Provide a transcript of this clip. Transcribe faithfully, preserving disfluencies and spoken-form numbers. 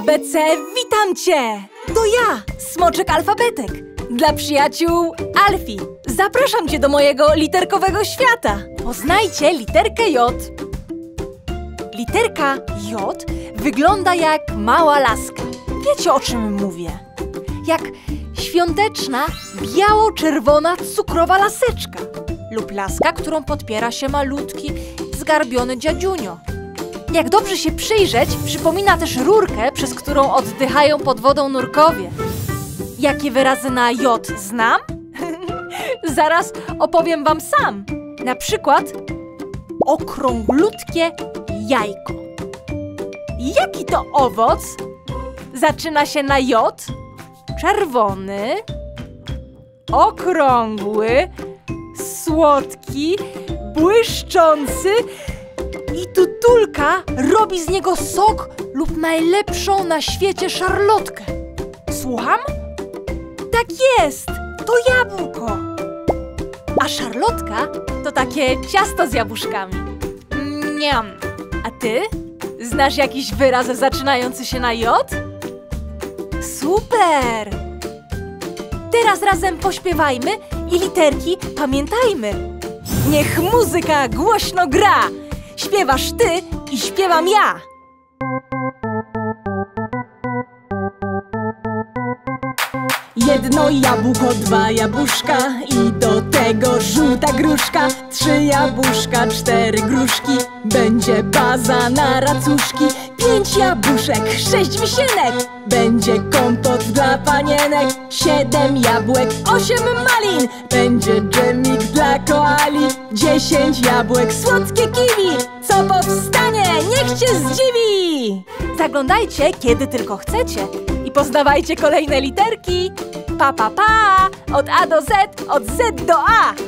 B C, witam cię! To ja, Smoczek Alfabetek. Dla przyjaciół Alfie. Zapraszam cię do mojego literkowego świata. Poznajcie literkę J. Literka J wygląda jak mała laska. Wiecie, o czym mówię? Jak świąteczna, biało-czerwona, cukrowa laseczka. Lub laska, którą podpiera się malutki, zgarbiony dziadziunio. Jak dobrze się przyjrzeć, przypomina też rurkę, przez którą oddychają pod wodą nurkowie. Jakie wyrazy na J znam? Zaraz opowiem wam sam. Na przykład okrąglutkie jajko. Jaki to owoc? Zaczyna się na J. Czerwony, okrągły, słodki, błyszczący i tutulka robi z niego sok lub najlepszą na świecie szarlotkę. Słucham? Tak jest! To jabłko! A szarlotka to takie ciasto z jabłuszkami. Mniam! A ty? Znasz jakiś wyraz zaczynający się na J? Super! Teraz razem pośpiewajmy i literki pamiętajmy. Niech muzyka głośno gra! Śpiewasz ty i śpiewam ja! Jedno jabłko, dwa jabłuszka i do tego żółta gruszka. Trzy jabłuszka, cztery gruszki, będzie baza na racuszki. Pięć jabłuszek, sześć wisienek, będzie kompot dla panienek. Siedem jabłek, osiem malin, będzie dżemik dla koali. Dziesięć jabłek, słodkie kiwi, co powstanie, niech cię zdziwi! Zaglądajcie, kiedy tylko chcecie i poznawajcie kolejne literki. Pa, pa, pa! Od A do Z, od Z do A!